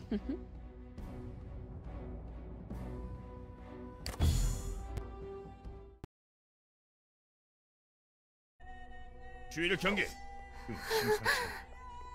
주의를 경계. 심상치 않아.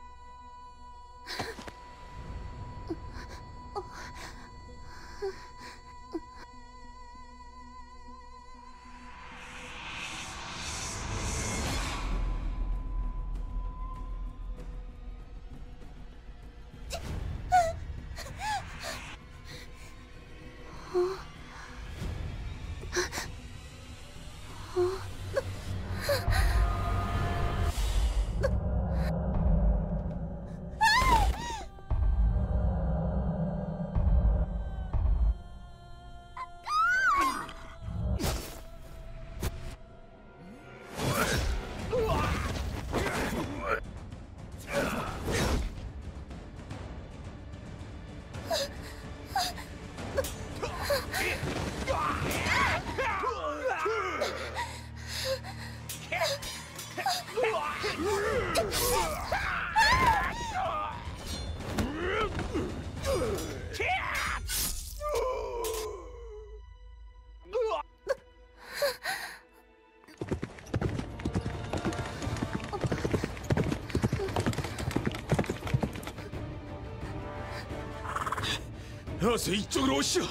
어서 이쪽으로 오시오.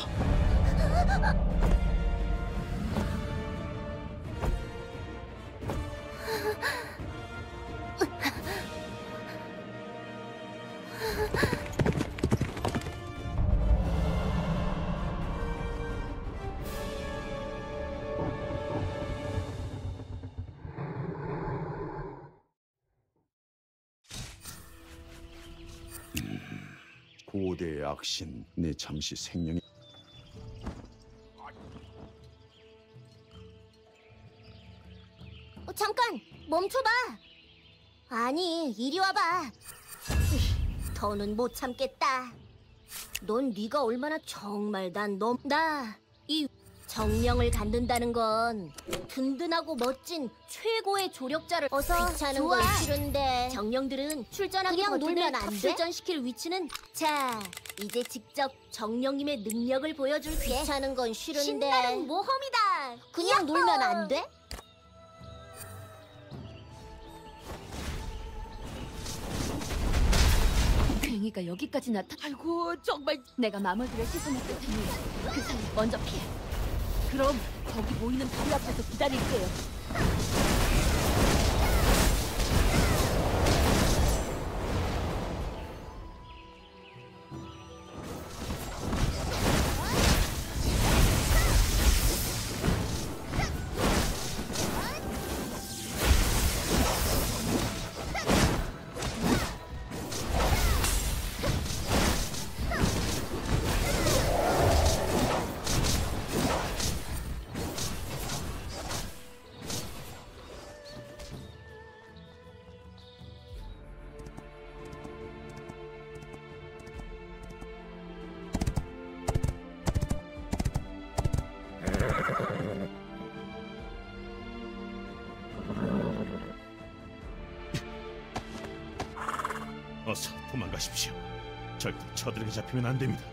고대의 악신, 내 잠시 생명이 잠깐 멈춰봐. 아니 이리 와봐. 더는 못 참겠다. 넌 네가 얼마나 정말 나 이 정령을 갖는다는 건 든든하고 멋진 최고의 조력자를 어서 귀찮은 건 싫은데 정령들은 출전하기 그냥 놀면 안 돼? 출전시킬 위치는 자 이제 직접 정령님의 능력을 보여줄게. 귀찮은 건 싫은데 신나는 모험이다. 그냥 야호! 놀면 안 돼? 괭이가 여기까지 아이고 정말 내가 마물들을 씻어냈을 테니 그 사이 먼저 피해. 그럼 저기 보이는 다리 앞에서 기다릴게요. 어서 도망가십시오. 절대 저들에게 잡히면 안 됩니다.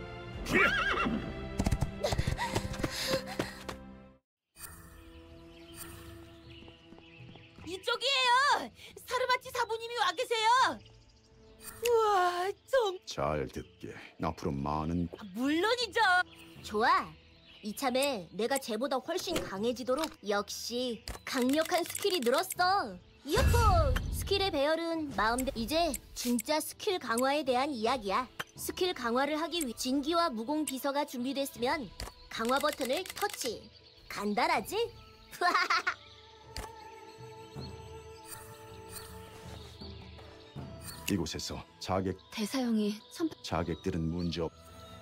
이쪽이에요. 사르마티 사부님이 와 계세요. 우와, 잘 듣게. 앞으로 많은 물론이죠. 좋아. 이참에 내가 쟤보다 훨씬 강해지도록 역시 강력한 스킬이 늘었어. 이어폰! 스킬의 배열은 마음대로. 이제 진짜 스킬 강화에 대한 이야기야. 스킬 강화를 하기 위해 진기와 무공 비서가 준비됐으면 강화 버튼을 터치. 간단하지? 이곳에서 대사형이 자객들은 문제 없.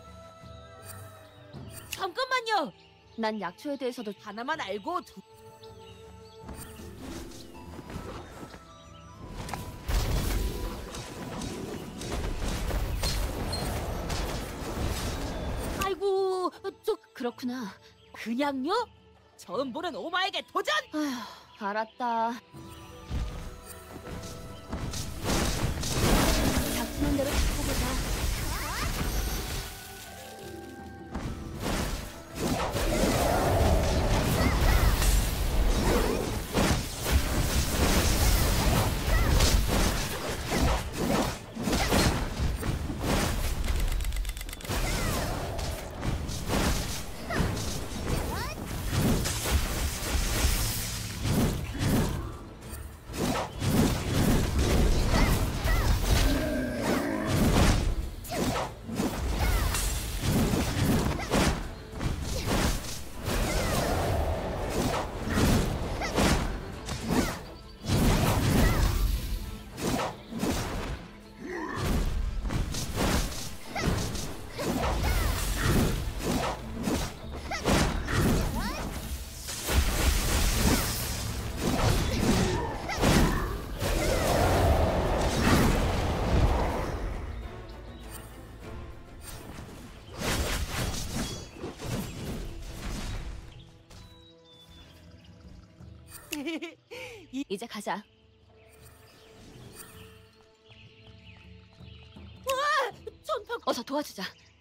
잠깐만요. 난 약초에 대해서도 하나만 알고 아이고, 그렇구나. 그냥요? 처음 보는 오마에게 도전! 아휴, 알았다. 작품한 대로 해보자. 이제 가자. 전파 어서 도와주자.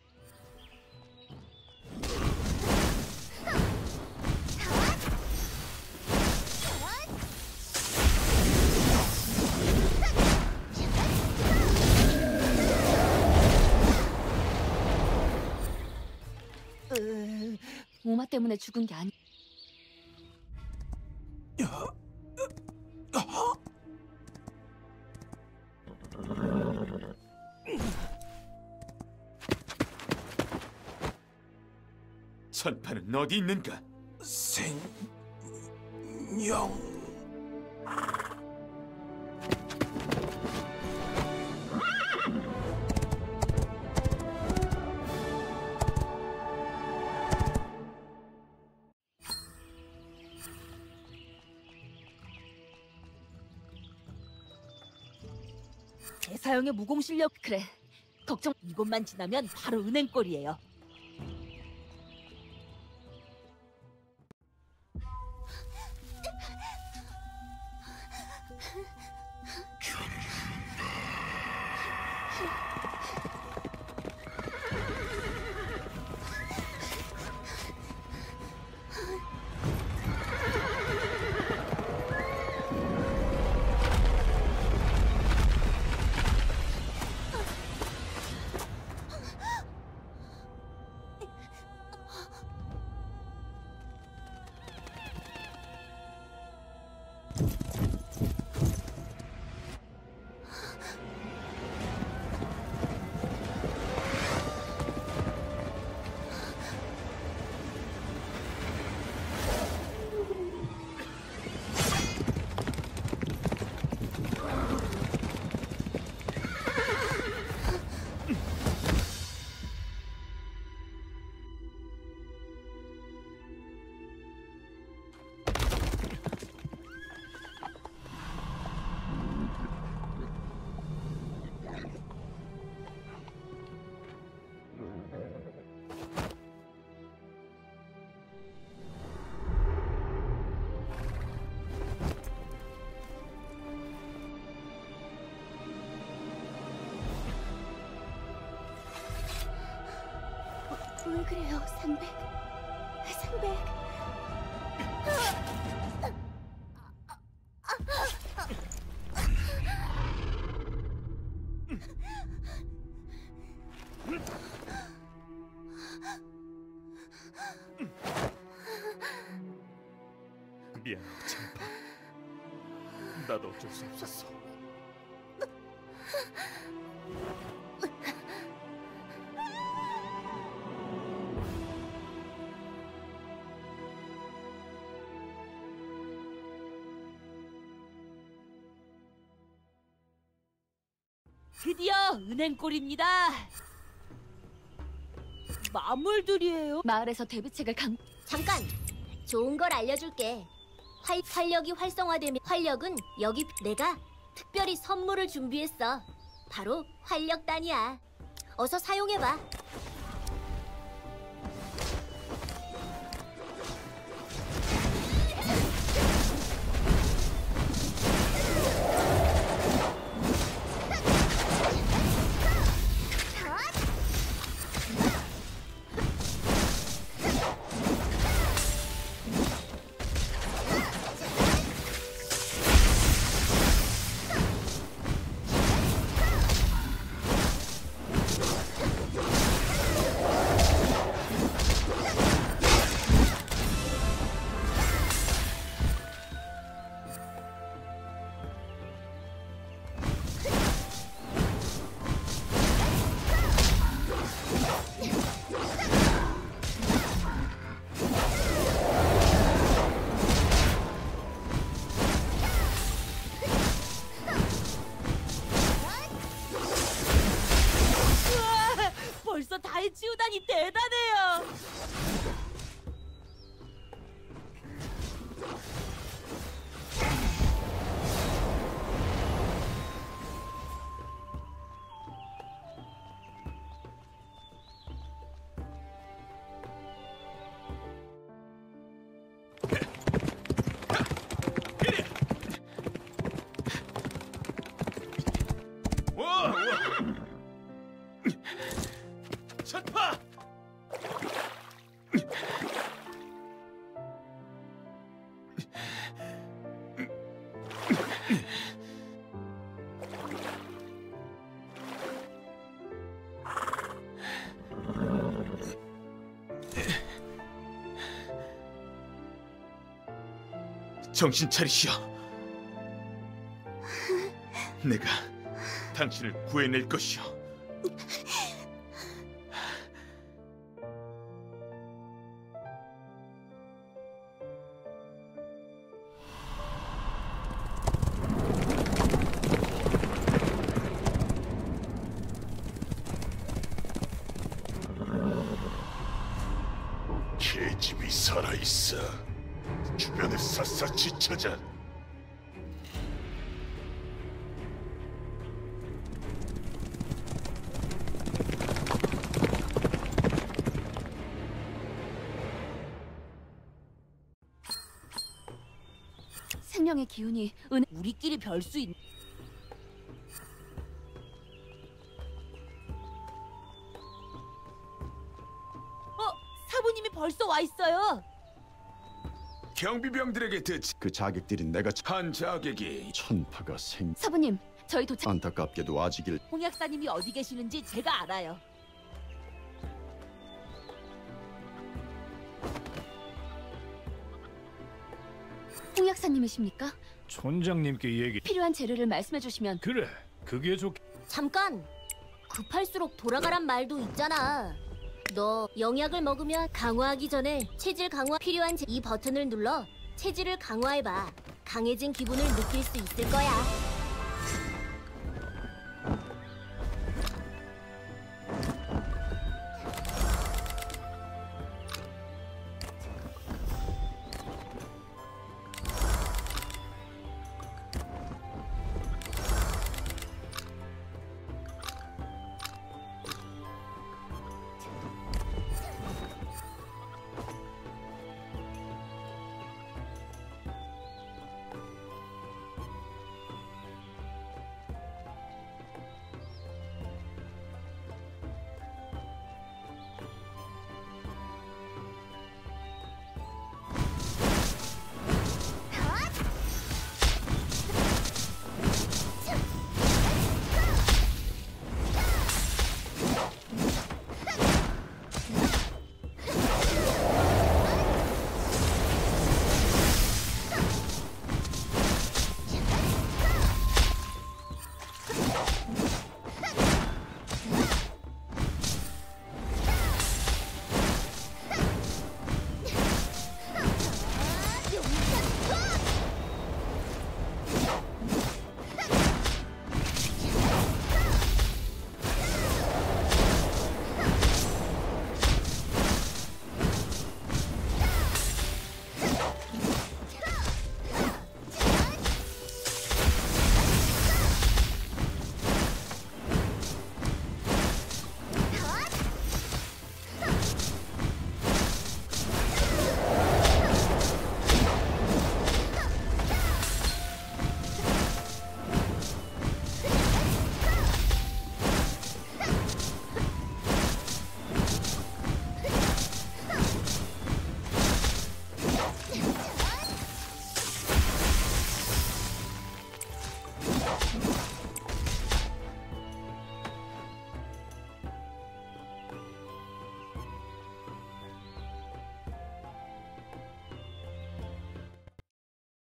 오마 때문에 죽은 게 아니. 전파는 어디 있는가? 생명. 대사형의 무공 실력 그래. 걱정. 이곳만 지나면 바로 은행골이에요. 왜 그래요, 300? 300. 미안하다, 전파. 나도 어쩔 수 없었어. 드디어 은행골입니다. 마물들이에요. 마을에서 대비책을 강. 잠깐! 좋은 걸 알려줄게. 활력이 활성화되면 활력은 여기 내가 특별히 선물을 준비했어. 바로 활력단이야. 어서 사용해봐. 정신 차리시오. 내가 당신을 구해낼 것이오. 계집이 살아있어. 주변을 샅샅이 찾아. 생명의 기운이 은 우리끼리 별 수 있. 사부님이 벌써 와 있어요. 경비병들에게 듣지. 그 자객들이 내가 한 자객이 천파가 사부님, 저희 도착. 안타깝게도 아직일 홍약사님이 어디 계시는지 제가 알아요. 홍 약사님이십니까? 촌장님께 얘기. 필요한 재료를 말씀해 주시면. 그래, 그게 좋. 잠깐. 급할수록 돌아가란 말도 있잖아. 너 영약을 먹으면 강화하기 전에 체질 강화 필요한 이 버튼을 눌러 체질을 강화해봐. 강해진 기분을 느낄 수 있을 거야.